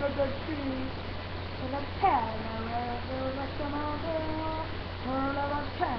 the tree. In a Canada, there was a mountain, turn of a Canada.